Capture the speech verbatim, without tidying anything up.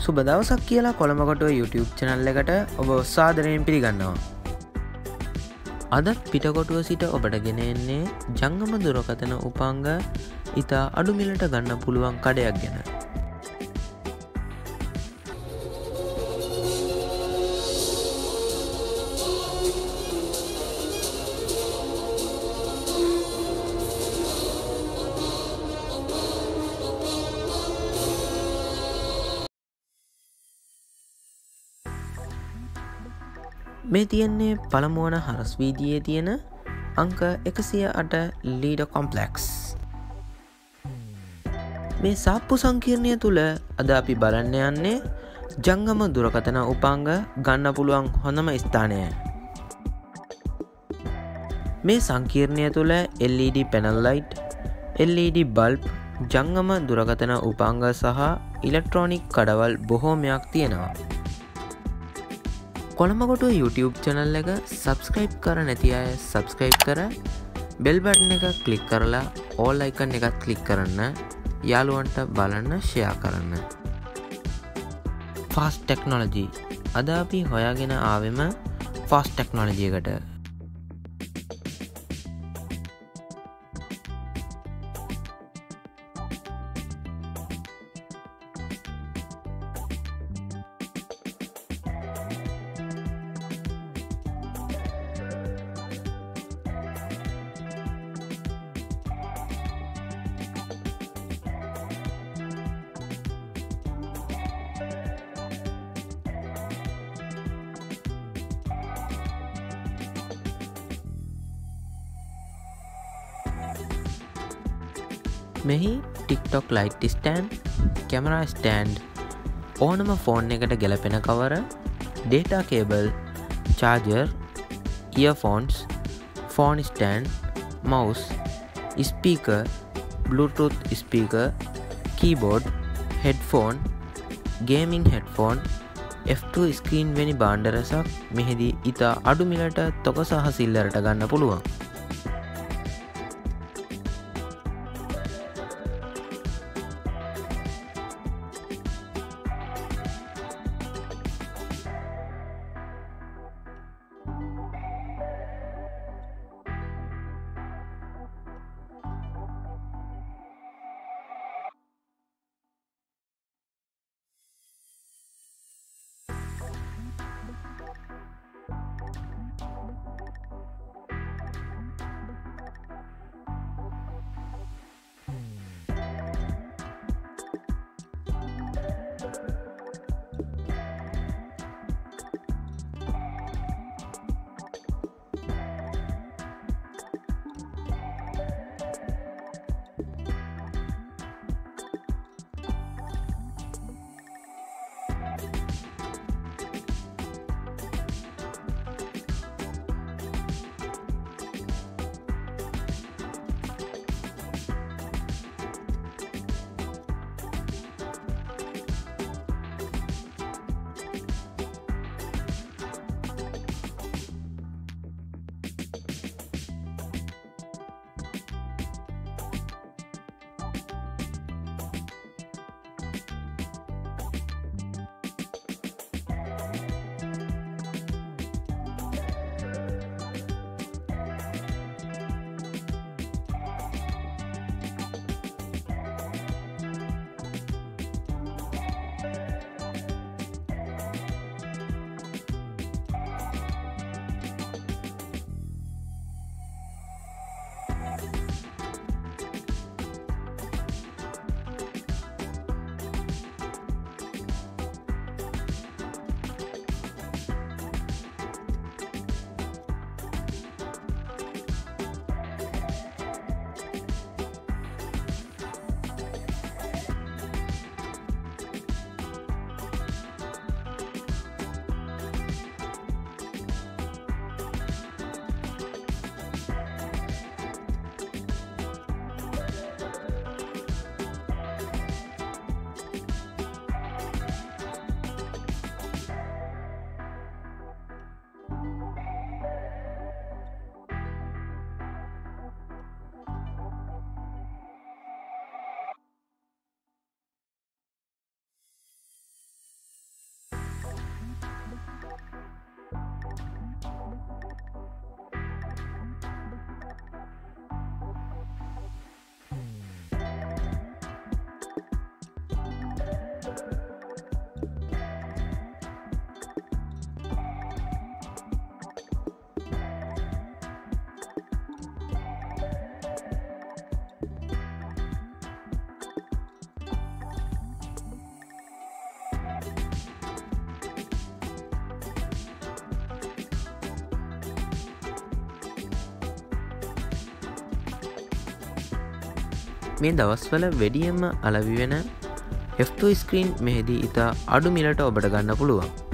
සුබ දවසක් කියලා කොළඹ කොටුව YouTube channel එකට ඔබ සාදරයෙන් පිළිගන්නවා. අදත් පිටකොටුව සිට ඔබට ගෙන එන්නේ ජංගම දුරකථන උපාංග ඉතා අඩු මිලට ගන්න පුළුවන් කඩයක් ගැන. මේ තියෙන්නේ පළමුවන හරස් වීදියේ තියෙන අංක එකසිය අට ලීඩ කොම්පලෙක්ස්. මේ සාප්පු සංකීර්ණය තුළ අද අපි බලන්න යන්නේ ජංගම දුරකථන උපාංග ගන්න පුළුවන් හොඳම ස්ථානය. මේ සංකීර්ණය තුළ L E D panel light, L E D bulb, ජංගම දුරකථන උපාංග සහ ඉලෙක්ට්‍රොනික් කඩවල් බොහෝමයක් තියෙනවා. කොළඹ කොටුව YouTube channel එක subscribe කර නැති අය subscribe කර bell button එක click කරලා all icon එකත් click කරන්න, යාළුවන්ට බලන්න share කරන්න. fast technology. අද අපි හොයාගෙන ආවෙම fast technology එකට. මෙහි TikTok light stand, camera stand, ඕනම ෆෝන් එකට ගැලපෙන කවර, data cable, charger, earphones, phone stand, mouse, speaker, bluetooth speaker, keyboard, headphone, gaming headphone, F two screen වැනි භාණ්ඩ රැසක් මෙහිදී ඉතා අඩු මිලට තොග සහ සිල්ලරට ගන්න පුළුවන්. මේ දවස්වල වැඩියෙන්ම අලවි වෙන එෆ් ටූ ස්ක්‍රීන් මෙහිදී ඉතා අඩු මිලට ඔබට ගන්න පුළුවන්.